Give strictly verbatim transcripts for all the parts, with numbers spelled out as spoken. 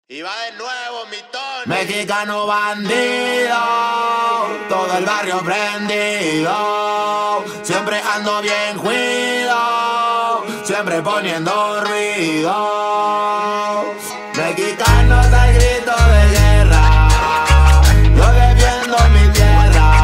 Y va de nuevo mi Tony. Mexicano bandido, todo el barrio prendido. Siempre ando bien cuido, siempre poniendo ruido. Mexicanos al grito de guerra, yo defiendo mi tierra.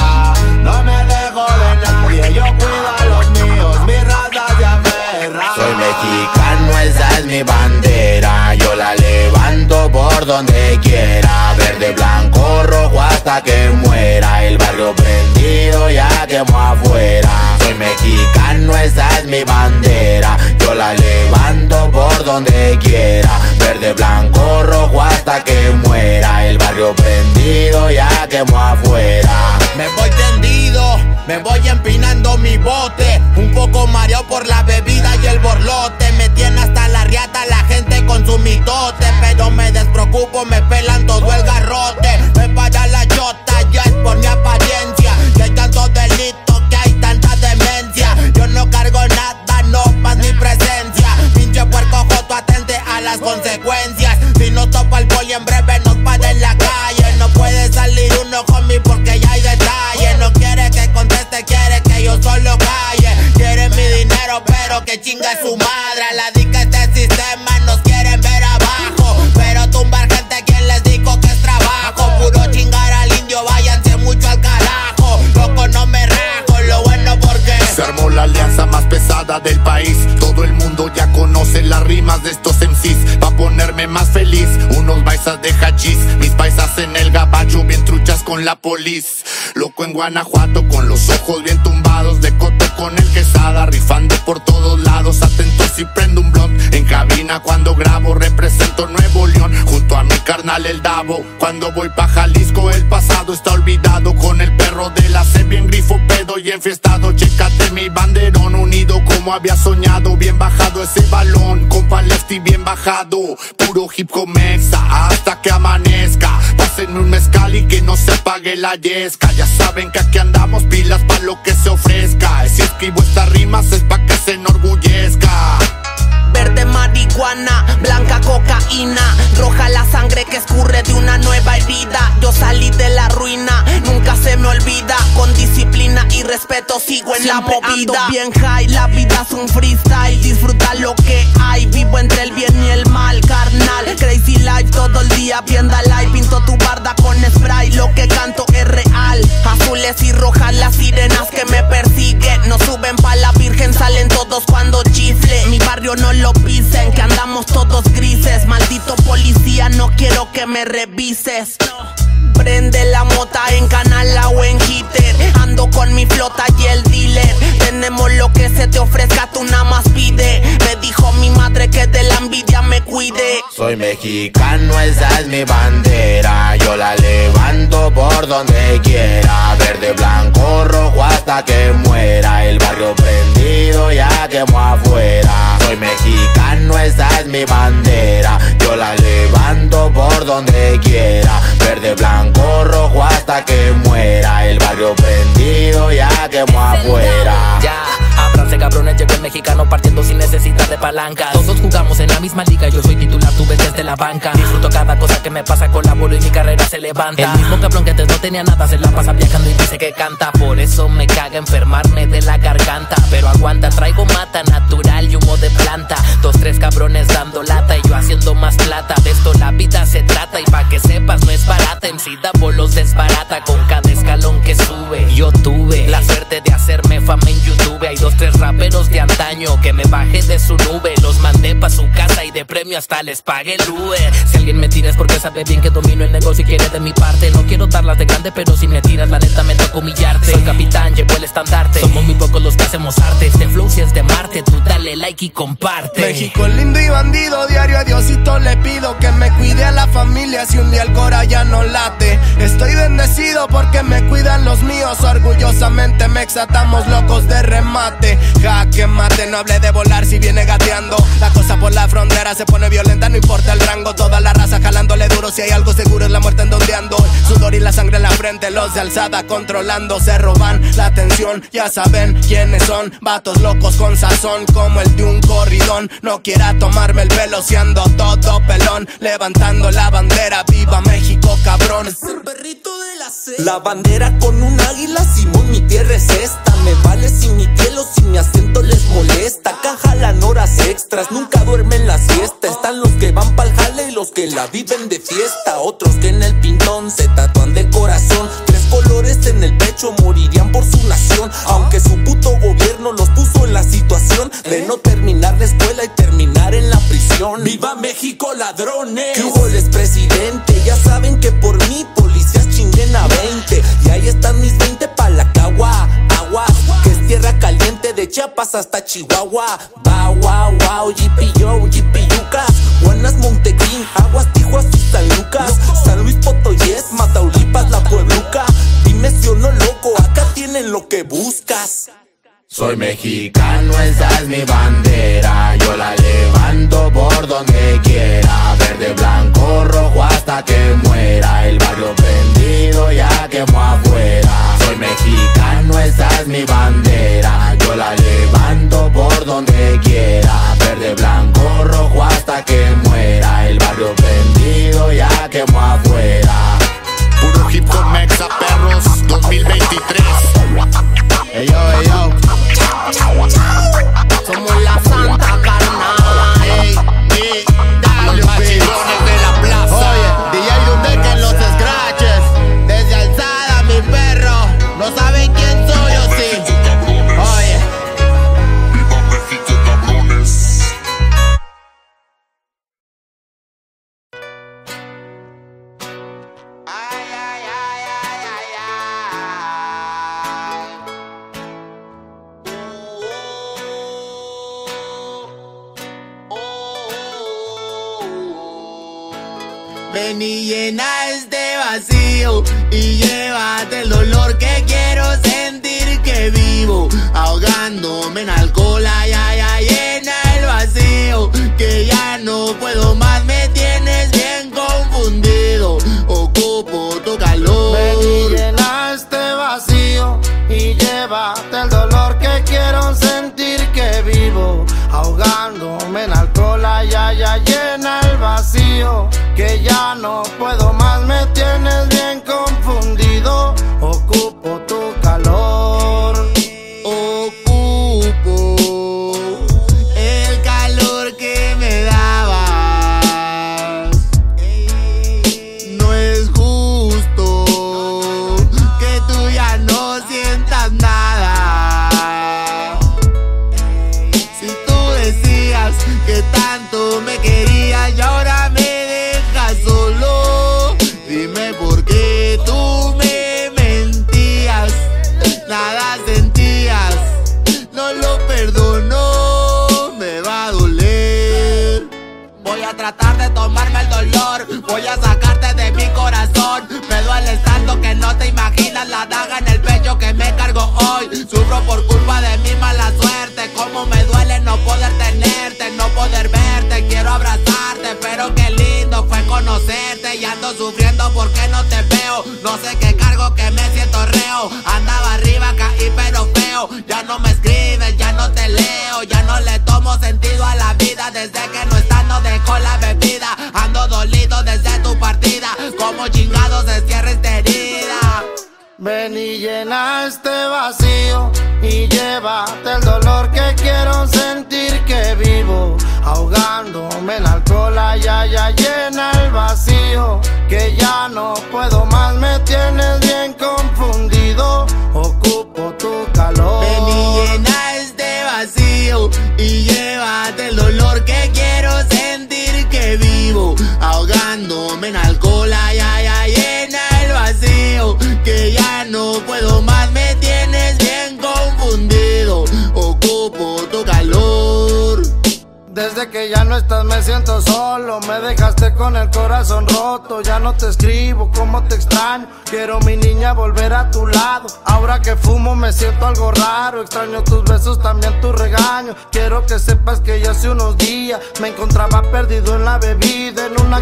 No me dejo de nadie, yo cuido a los míos, mi raza se aferra. Soy mexicano, esa es mi bandera, yo la levanto por donde quiera. Verde, blanco, rojo hasta que muera. El barrio prendido ya quemó afuera. Soy mexicano, esa es mi bandera, yo la levanto por donde quiera. Verde, blanco, rojo hasta que muera. El barrio prendido ya quemó afuera. Me voy tendido, me voy empinando mi bote, un poco mareado por la bebida y el borlote. Me tiene hasta la riata la gente con su mitote, pero me despreocupo, me pelan todo el garrote. Me para la chota, ya es por mi apariencia, que hay tanto delito, que hay tanta demencia. Yo no cargo nada, no más mi presencia. Pinche puerco joto, atente a las consecuencias. Si no topa el poli en breve nos para en la calle. No puede salir uno conmigo porque ya hay detalle. No quiere que conteste, quiere que yo solo calle. Quiere mi dinero pero que chinga su madre. A la dica este sistema nos quieren ver abajo, pero tumbar gente quien les dijo que es trabajo. Puro chingar al indio, váyanse mucho al carajo. Loco no me rajo, lo bueno porque se armó la alianza más pesada del país. Todo el mundo ya conoce las rimas de estos M Cs. Pa' ponerme más feliz, unos paisas de hachís, mis paisas en el gabacho bien truchas con la polis. Loco en Guanajuato con los ojos bien tumbados, de cote con el quesada, rifando por todos lados. Atento si prendo un blunt en cabina cuando grabo, represento Nuevo León junto a mi carnal el Davo. Cuando voy pa' Jalisco el pasado está olvidado, con el perro de la C bien grifo, pedo y enfiestado. Chécate mi banderón, unido como había soñado, bien bajado ese balón, compa Lefty bien bajado. Puro hip hop mexa hasta que amanezca. Pásenme un mezcal y que no se apague la yesca. Ya saben que aquí andamos pilas pa' lo que se ofrezca. Si escribo estas rimas es pa' que se enorgullezca. Verde marihuana, blanca cocaína, roja la sangre que escurre de una nueva herida. Yo salí de la ruina, nunca se me olvida. Con disciplina y respeto sigo en siempre la movida. Ando bien high, la vida es un freestyle. Disfruta lo que hay, vivo entre el bien y el mal, carnal. Crazy life todo el día, vienda live. Pinto tu barda con spray, lo que canto es real. Azules y rojas las sirenas que me persiguen. No suben pa' la virgen, salen todos cuando chifle. Mi barrio no lo pisen, que andamos todos grises. Maldito policía, no quiero que me revises. Prende la mota en Canala o en Hitter. Ando con mi flota y el dealer. Tenemos lo que se te ofrezca, tú nada más pide. Me dijo mi madre que de la envidia me cuide. Soy mexicano, esa es mi bandera, yo la levanto por donde quiera. Verde, blanco, rojo hasta que muera. El barrio prendido ya quemó afuera. Soy mexicano, esa es mi bandera, yo la levanto por donde quiera. Verde, blanco, rojo hasta que muera. El barrio prendido ya quemó afuera. Ya, ábranse cabrones, llegó el mexicano partiendo sin necesidad de palancas. Todos jugamos en la misma liga, yo soy titular, tú ves desde la banca. Disfruto cada cosa que me pasa, colaboro y mi carrera se levanta. El mismo cabrón que antes no tenía nada se la pasa viajando y dice que canta. Por eso me caga enfermarme de la garganta, pero aguanta, traigo mata natural y humo de planta. Dos, tres cabrones dando lata y yo haciendo más plata. De esto la vida se trata y pa' que sepas no es barata. En sí da bolos desbarata con cada escalón que sube. Yo tuve la suerte de hacerme fama en YouTube. Hay dos, tres raperos de antaño que me bajé de su nube. Los mandé pa' su casa y de premio hasta les pagué el Uber. Si alguien me tira es porque sabe bien que domino el negocio y quiere de mi parte. No quiero darlas de grande, pero si me tiras la neta me toca humillarte. Soy capitán, llevo el estandarte, somos muy pocos los que hacemos arte. Este flow si es de Marte, tú dale like y comparte. México lindo y bandido, diario a Diosito le pido que me cuide a la familia si un día el cora ya no late. Estoy bendecido porque me cuidan los míos, orgullosamente me exatamos locos de remate. Jaque mate, no hable de volar si viene gateando. La cosa por la frontera se pone violenta, no importa el rango. Toda la raza jalándole duro, si hay algo seguro es la muerte en donde ando. El sudor y la sangre en la frente los de alzada controlando se roban la atención. Ya saben quiénes son, vatos locos con sazón como el de un corridón. No quiera tomarme el pelo siendo todo pelón, levantando la bandera, viva México cabrón. Es el perrito de la C. La bandera con un águila, Simón, mi tierra es esta. Me vale si mi piel o si mi acento les molesta. Acá jalan horas extras, nunca duermen la siesta. Están los que van pa'l jale y los que la viven de fiesta. Otros que en el pintón se tatúan de corazón. Tres colores en el pecho, morirían por su nación. Aunque su puto gobierno los puso en la situación de no terminar la escuela y terminar en la prisión. ¡Viva México, ladrones! ¿Qué hubo, les presidente? Ya saben que por mí policías chinguen a veinte. Y ahí están mis veinte pa' la cagua. Agua, que es tierra caliente de Chiapas hasta Chihuahua. Wow, wow, wow, G-P-Yo, G-P-Yucas. Buenas, Montegreen, Aguas, Tijuas y San Lucas. San Luis Potoyes, Mataulipas, La Puebluca. Dime si o no, loco, acá tienen lo que buscas. Soy mexicano, esa es mi bandera. Yo la levanto por donde quiera. Verde, blanco, rojo hasta que muera. El barrio prendido ya quemó afuera. Soy mexicano, esa es mi bandera. Yo la levanto por donde quiera. Verde, blanco, rojo hasta que muera. El barrio prendido ya quemó afuera. Puro hip hop mexa, perros, dos mil veintitrés. Ey yo, ey yo. Somos la santa carnal. Ey, ey, Los machidones de la plaza. oye, D J Dundeck en los scratches. Desde alzada, mi perro. No saben quién soy o sí. Oye. Viva México, cabrones. Ay, ay, ay, ay, ay, ay. Uh, uh, uh. Ven y llena este vacío y llévate el dolor que quiero sentir que vivo, ahogándome en alcohol. Ay, ay, ay, llena el vacío que ya no puedo más, me tienes bien confundido, ocupo tu calor. Ven y llena este vacío y llévate el dolor que quiero sentir que vivo, ahogándome en alcohol. Ay, ay, ay, llena el vacío que ya no puedo más, me tienes bien confundido, ocupo tu calor. Ocupo el calor que me dabas. No es justo que tú ya no sientas nada. Si tú decías que tanto me querías y ahora me dejas solo, dime por qué tú me mentías. Nada sentías, no lo perdono, me va a doler. Voy a tratar de tomarme el dolor, voy a sacarte de mi corazón. Me duele tanto que no te imaginas la daga en el pecho que me cargo hoy. Sufro por culpa de mi mala suerte, como me duele no poder tenerte, no poder verte. Quiero abrazarte, pero qué lindo fue conocerte. Y ando sufriendo porque no te veo, no sé qué cargo que me siento reo. Andaba arriba, caí pero feo, ya no me escribes, ya no te leo. Ya no le tomo sentido a la vida desde que no estás, no dejó la bebida. Ando dolido desde tu partida, como chingados se cierra esta herida. Ven y llena este vacío y llévate el dolor que quiero sentir que vivo, ahogándome en alcohol. Ay, ay, ay, llena el vacío que ya no puedo más, me tienes bien confundido, ocupo tu calor. Ven y llena este vacío y llévate el dolor que quiero sentir que vivo, ahogándome en alcohol. Ay, ay, ay, llena el vacío que ya no puedo más, me tienes bien confundido, ocupo tu calor. Desde que ya no estás me siento solo, me dejaste con el corazón roto. Ya no te escribo, como te extraño, quiero mi niña volver a tu lado. Ahora que fumo me siento algo raro, extraño tus besos, también tu regaño. Quiero que sepas que ya hace unos días me encontraba perdido en la bebida, en una cantina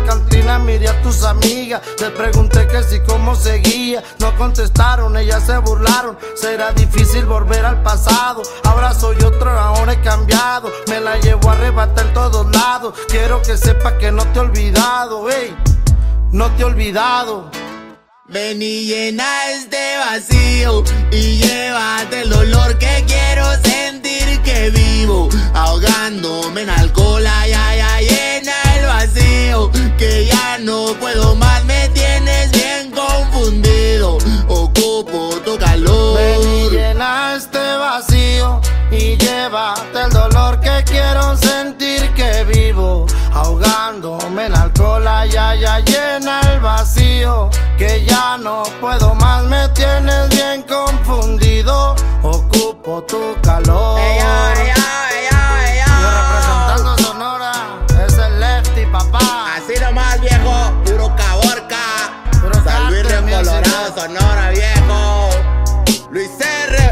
nena, miré a tus amigas. Les pregunté que si cómo seguía, no contestaron, ellas se burlaron. Será difícil volver al pasado, ahora soy otro, ahora he cambiado. Me la llevo a arrebatar en todos lados. Quiero que sepa que no te he olvidado, ey, no te he olvidado. Ven y llena este vacío y llévate el dolor que quiero sentir que vivo, ahogándome en alcohol. Ay, ay, ay, llena el vacío que ya no puedo más, me tienes bien confundido, ocupo tu calor. Ven y llena este vacío y llévate el dolor que quiero sentir que vivo, ahogándome en alcohol. Ay, ay, ay, llena el vacío que ya no puedo más, me tienes bien confundido, ocupo tu calor. Ey, ey, ey, ey, ey. Yo representando Sonora, es el Lefty, papá. Así nomás, viejo, puro Caborca, Puro San Luis Río Cártel, Colorado, Sonora, viejo. Luis R.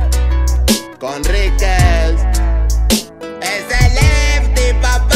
Conríquez, es el Lefty, papá.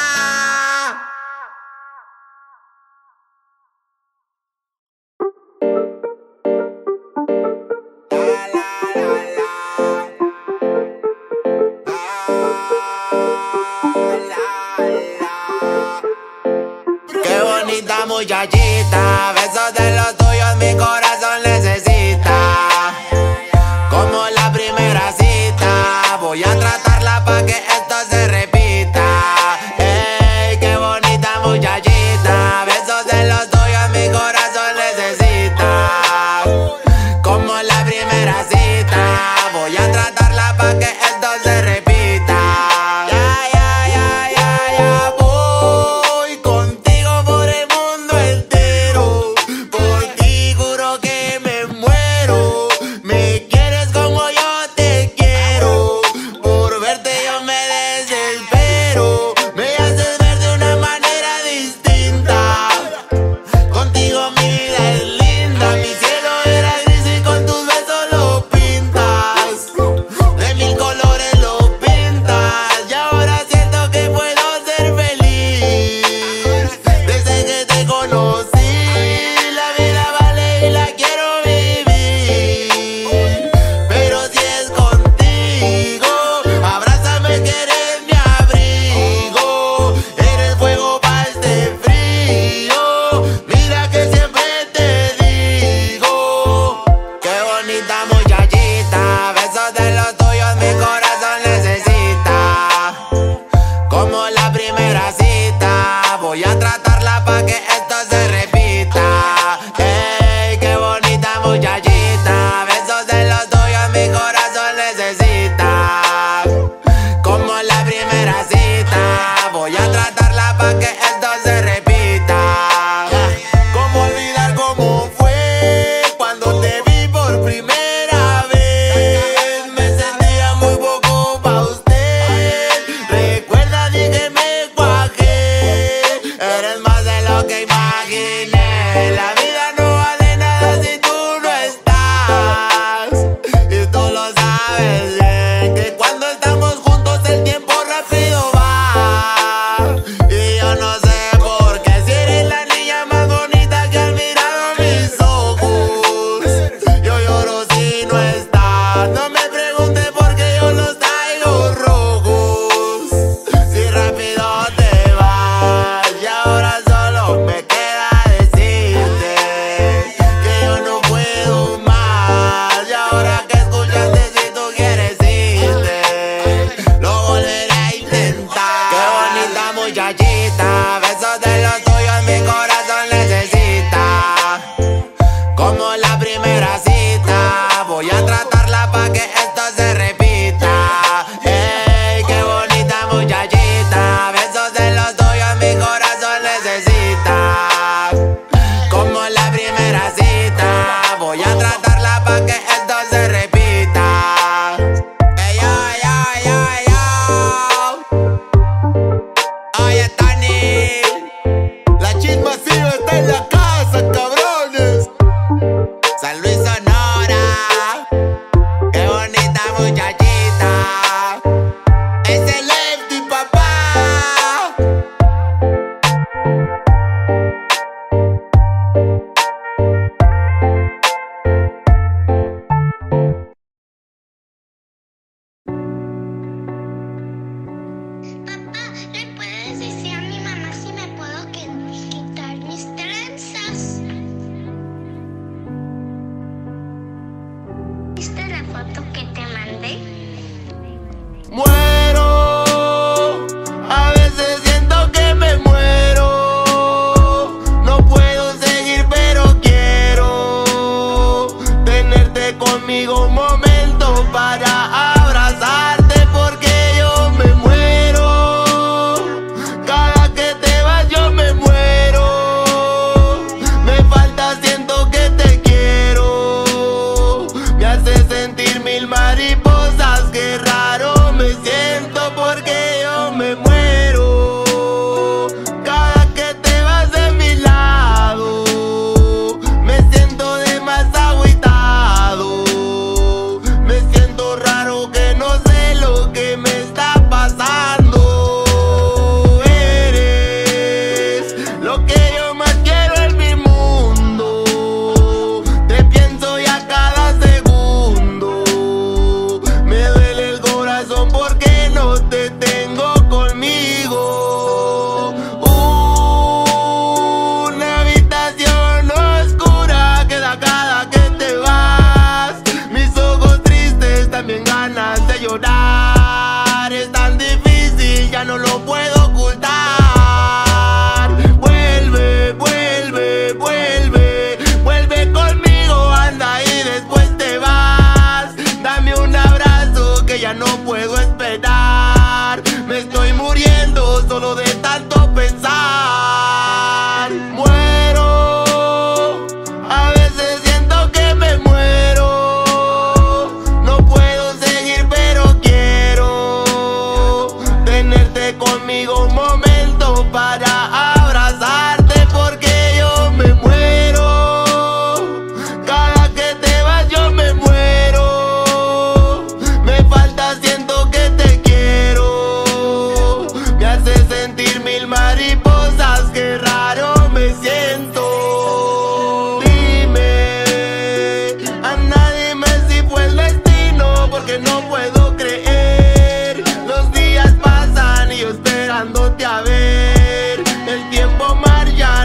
Qué bonita muchachita, besos de los tuyos mi corazón necesita. Como la primera cita, voy a tratarla pa' que esto se repita. Ey, qué bonita muchachita, besos de los tuyos mi corazón necesita. Como la primera cita, voy a tratarla pa' que esto se repita. Ya, ya, ya, ya, ya, voy contigo por el mundo entero. Por ti juro que me muero. Me quieres como yo te quiero. Por verte yo me desespero. Me haces ver de una manera distinta. Contigo mi vida es linda. Mi cielo era gris y con tus besos lo pintas. De mil colores lo pintas. Y ahora siento que puedo ser feliz. Desde que te conocí, la vida vale y la quiero vivir. Pero si es contigo, abrázame que eres mi abrigo. Eres fuego pa' este frío. Mira que siempre te digo. Qué bonita muchachita, besos de los tuyos mi corazón necesita. Como la primera cita, voy a tratarla pa' que esto se repita. Ey, qué bonita muchachita, besos de los tuyos mi corazón necesita. Como la primera cita, voy a tratarla pa' que esto se repita. ¿Cómo olvidar cómo fue cuando te vi por primera vez? Me sentía muy poco pa' usted. Recuerda, dije me cuajé. Eres más de lo que imaginé. La vida no vale nada si tú no estás. Y tú lo sabes bien, que cuando estamos juntos el tiempo rápido va. Y yo no sé por qué, si eres la niña más bonita que han mirado mis ojos. Yo lloro si no estás. No me preguntes por qué yo los traigo rojos. Si rápido te vas y ahora solo me queda decir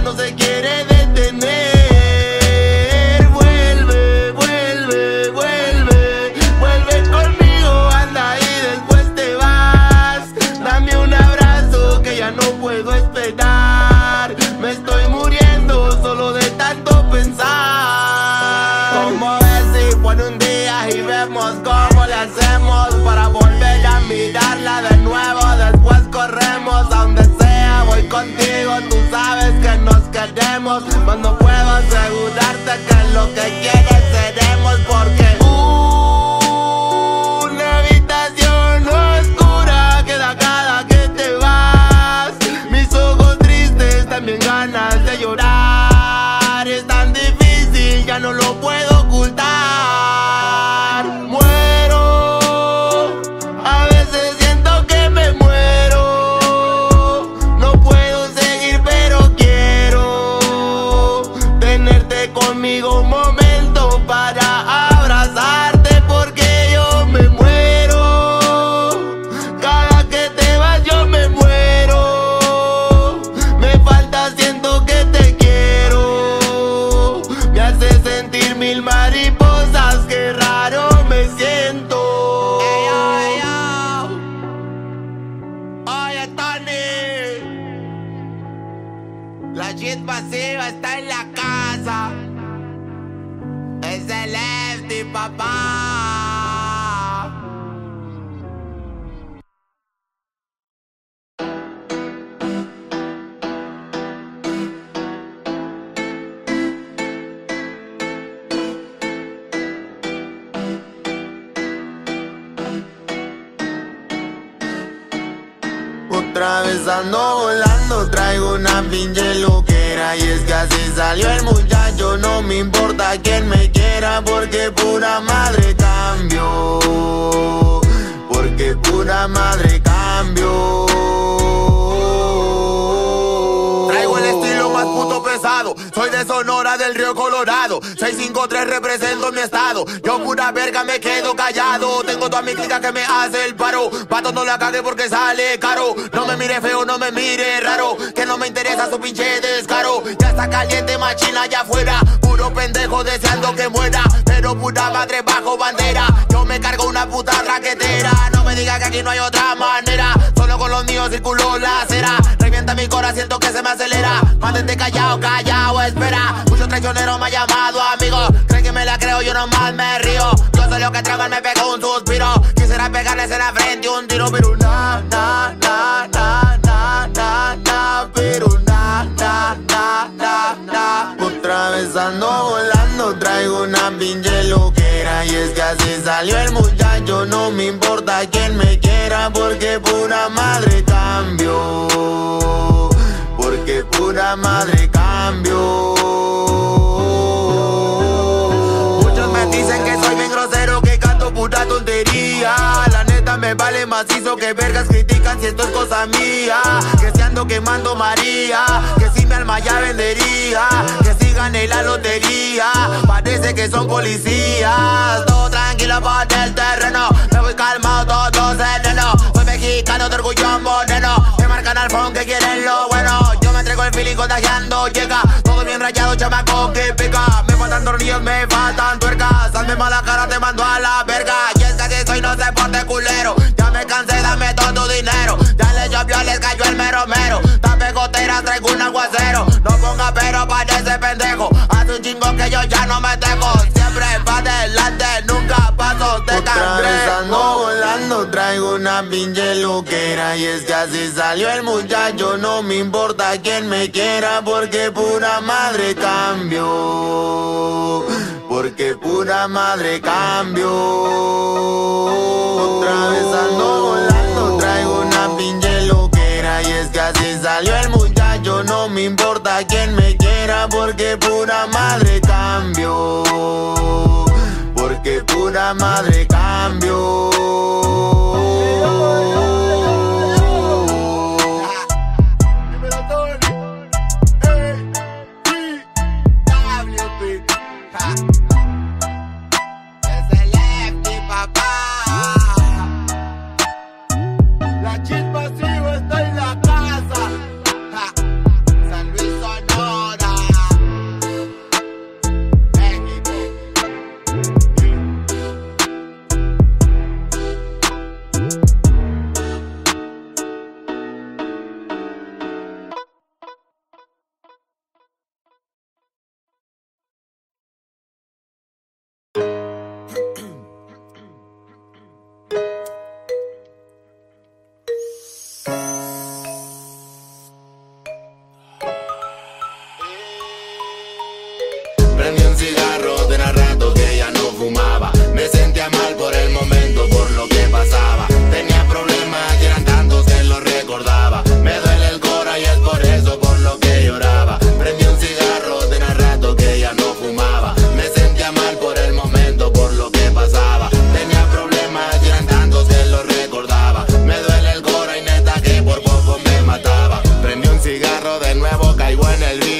no se quiere detener. Vuelve, vuelve, vuelve, vuelve conmigo, anda y después te vas. Dame un abrazo que ya no puedo esperar. Me estoy muriendo solo de tanto pensar. Como ves si pone un día y vemos cómo le hacemos para volver a mirarla de nuevo. Después corremos a donde sea, voy contigo, tú sabes que nos queremos. Cuando puedo asegurarte que lo que quieres seremos, porque una habitación oscura queda cada que te vas. Mis ojos tristes, también ganas de llorar. Es tan difícil, ya no lo puedo ocultar. Muero, a veces siento que me muero. No puedo seguir, pero quiero tenerte conmigo un momento para abrazarte, porque yo me muero. Cada que te vas yo me muero. Me falta, siento que te quiero. Me hace sentir mil mariposas, qué raro me siento. Ey, yo, ey, yo. Oye, Tony, la chispa pasiva está en la casa. Es el Lefty, papá. Otra vez ando volando, traigo una pinche loquera. Y es que así salió el muchacho, no me importa quién me quiera, porque pura madre cambio, porque pura madre cambio. Traigo el estilo más puto pesado, soy de Sonora, del Río Colorado. seis cinco tres represento mi estado. Yo pura verga me quedo callado. Tengo toda mi clica que me hace el paro. Pato no la cague porque sale caro. No me mire feo, no me mire raro, que no me interesa su pinche descaro. Ya está caliente machina allá afuera. Puro pendejo deseando que muera, pero pura madre bajo bandera. Yo me cargo una puta raquetera. No me diga que aquí no hay otra manera. Solo con los míos circulo la acera. Revienta mi corazón, siento que se me acelera. Mantente callado, callado, espera. Muchos traicioneros me han llamado amigo. Creen que me la creo, yo nomás me río. Yo soy lo que traigo, me pego un suspiro. Quisiera pegarles en la frente un tiro, pero na, na, na, na, na, na, na. Pero na, na, na, na, na. Otra vez ando volando, traigo una pinche loquera. Y es que así salió el muchacho, no me importa quién me quiera, porque pura madre cambio, porque pura madre cambio. Muchos me dicen que soy bien grosero, que canto pura tontería. La neta me vale macizo, que vergas critican si esto es cosa mía. Que si ando quemando María, que si mi alma ya vendería, que si gané la lotería. Parece que son policías. Todo tranquilo por el terreno, me voy calmado, todo sereno. Soy mexicano de orgullo moreno, me marcan al phone que quieren lo bueno. Yo me entrego el feeling contagiando, llega todo bien rayado, chamaco que pica. Me faltan tornillos, me faltan tuercas. Hazme mala cara, te mando a la verga. Y es que así soy, no se porte culero. Ya me cansé, dame todo tu dinero. Ya les llovió, les cayó el mero mero. Dame goteras, traigo un aguacero. No ponga pero para ese pendejo. Hace un chingo que yo ya no me dejo. Siempre pa' adelante, nunca paso de cangrejo. Otra vez ando volando, traigo una pinche loquera. Y es que así salió el muchacho, no me importa quién me quiera, porque pura madre cambio, porque pura madre cambio. Otra vez ando volando, traigo una pinche loquera. Y es que así salió el muchacho, no me importa quién me quiera, porque pura madre cambio, porque pura madre cambio. La chispa sigo, está en la casa. Ja. San Luis Sonora.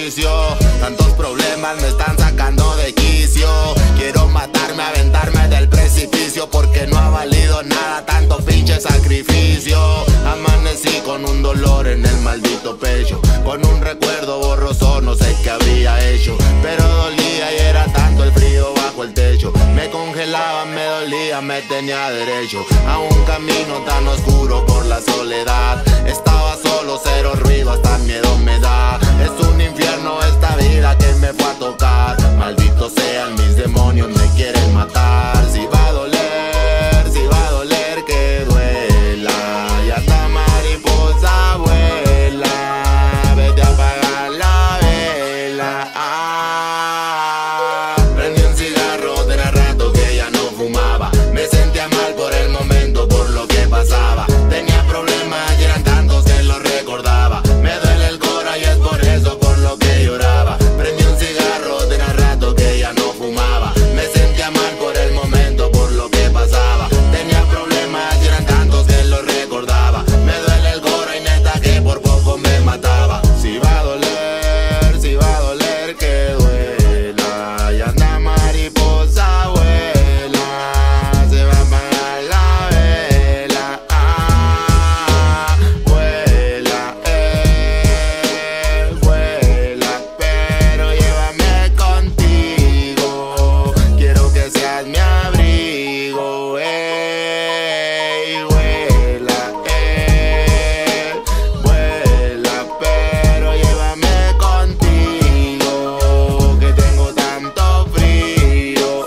vicio. Tantos problemas me están sacando de quicio. Quiero matarme, aventarme del precipicio, porque no ha valido nada tanto pinche sacrificio. Amanecí con un dolor en el maldito pecho, con un recuerdo borroso, no sé qué habría hecho, pero dolía y era tanto el frío bajo el techo. Me congelaba, me dolía, me tenía derecho a un camino tan oscuro por la soledad. Estaba solo, cero ruido, hasta miedo me da. Es un infierno esta vida que me fue a tocar. Malditos sean mis demonios, me quieren matar. Si va a doler, si va a doler, que duela. Y hasta mariposa vuela. Vete a apagar la vela. Ah, prendí un cigarro, tenía rato que ya no fumaba. Me sentía mal por el momento, por lo que pasaba. Tenía problemas y eran tantos que los recordaba. Me duele el cora y es por eso por lo que lloraba. Prendí un cigarro, tenía rato que ya no fumaba. Me sentía mal por el momento, por lo que pasaba. Tenía problemas y eran tantos que los recordaba. Me duele el cora y neta que por poco me mataba. Si va a doler, si va a doler, que duela. Y anda mariposa vuela. Se va a apagar la vela. Ah, vuela, eh, vuela, pero llévame contigo. Quiero que seas mi abrigo. Ey, vuela, eh, vuela, pero llévame contigo, que tengo tanto frío.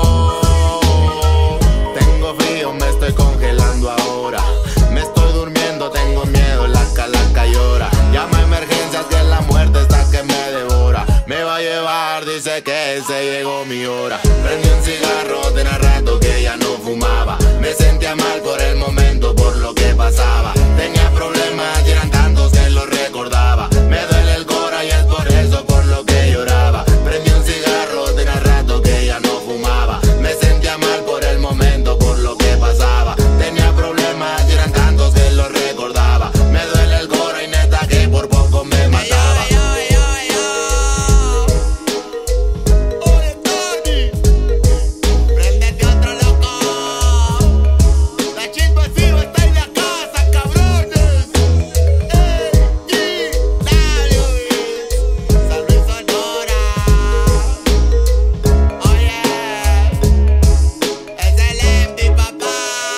Oh, tengo frío, me estoy congelando ahora. Me estoy durmiendo, tengo miedo, la calaca llora. Llama a emergencias que la muerte está que me devora. Me va a llevar, dice que se llegó mi hora. Prendí un cigarro, tenía rato que ya no fumaba. Me sentía mal por el momento, por lo que pasaba. Tenía problemas y eran tantos que los recordaba. Me duele el cora y es por eso por lo que lloraba. Prendí un cigarro, tenía rato que ya no fumaba. Me sentía mal por el momento, por lo que pasaba. Tenía problemas y eran tantos que los recordaba. Me duele el cora y neta que por poco me mataba. Préndete otro loco. La chispa viva está en la casa, cabrones. Ey, G, W, San Luis Sonora. Oye, es el M D, papá.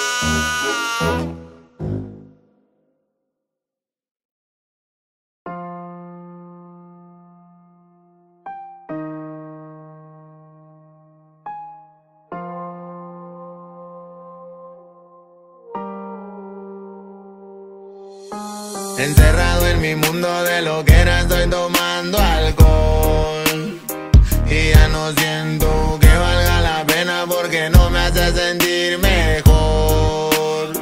Encerrado en mi mundo de lo que era, estoy tomando alcohol. Y ya no siento que valga la pena, porque no me hace sentir mejor.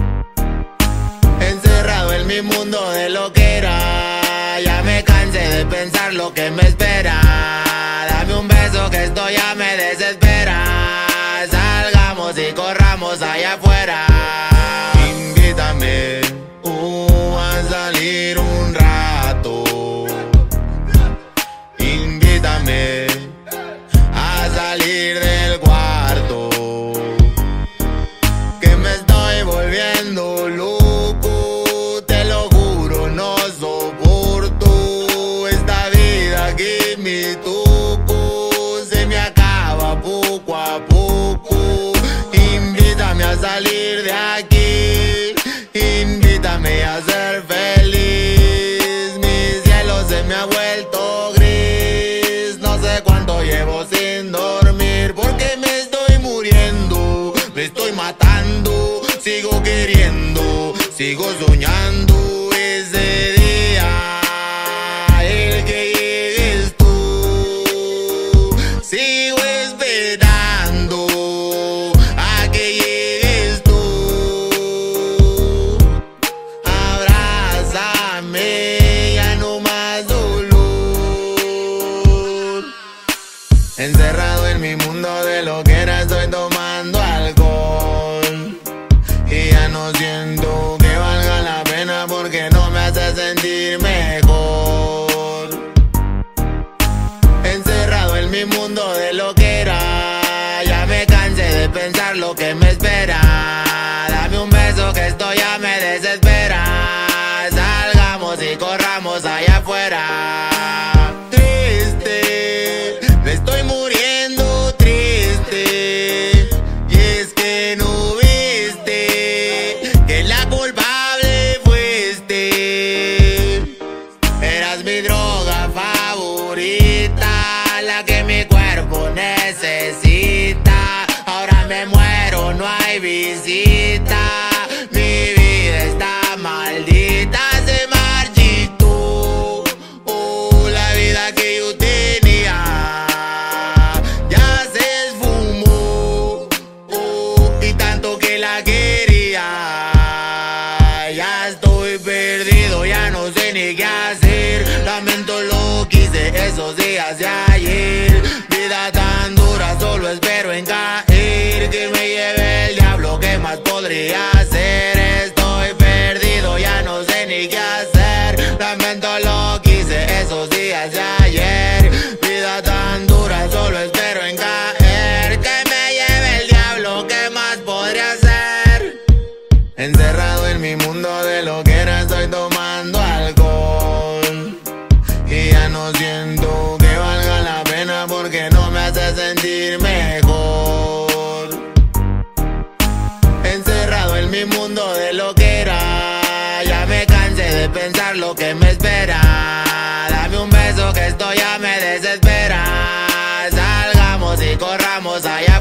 Encerrado en mi mundo de lo que era, ya me cansé de pensar lo que me espera. Dame un beso que esto ya me desespera. Salgamos y corramos allá afuera. Invítame uh, a salir un rato. Invítame a salir del cuarto, que me estoy volviendo loco. Te lo juro, no soporto esta vida que me tocó. Se me acaba poco a poco. Invítame a salir de aquí. Invítame a ser feliz. Mi cielo se me ha vuelto gris. No sé cuánto llevo sin dormir, porque me estoy muriendo, me estoy matando. Sigo queriendo, sigo soñando ese día, el que llegues tú. Sigo esperando a que llegues tú. Abrázame, ya no más dolor. Encerrado en mi mundo de lo que era, estoy tomando alcohol. Y ya no siento que valga la pena, porque no me hace sentir mejor. mi mundo de lo que era. Ya me cansé de pensar lo que me espera. Dame un beso que esto ya me desespera. Salgamos y corramos allá afuera. Triste, me estoy muriendo triste. Y es que no viste que la culpable fuiste. Eras mi droga favorita, la que mi cuerpo necesita. Ahora me muero, no hay visita. Mi vida está maldita, se marchitó. Oh, la vida que yo tenía ya se esfumó. Oh, y tanto que la quería. Ya estoy perdido, ya no sé ni qué hacer. Lamento lo que hice esos días de ayer. Vida tan dura, solo espero en caer. Que me lleve el diablo, ¿qué más podría hacer? Estoy perdido, ya no sé ni qué hacer. Lamento lo que hice esos días de ayer. Vida tan dura, solo espero en caer. Que me lleve el diablo, ¿qué más podría hacer? Encerrado en mi mundo de lo que era, estoy tomando alcohol. Y ya no siento que valga la pena porque no me hace sentir mejor. Encerrado en mi mundo de lo que era. Ya me cansé de pensar lo que me espera. Dame un beso que esto ya me desespera. Salgamos y corramos allá